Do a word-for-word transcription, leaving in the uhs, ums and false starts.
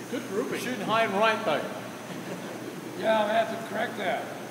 Good grouping. Shooting high and right though. Yeah, I'm gonna have to correct that.